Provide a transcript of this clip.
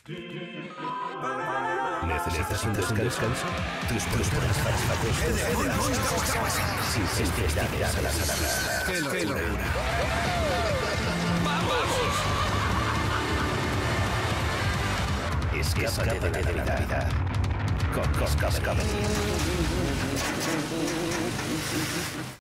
¿Necesitas un descanso? Tus pruebas sin sensibilidades a las alarmas. ¡Qué locura! Escápate de la Navidad con Coscas Comedy.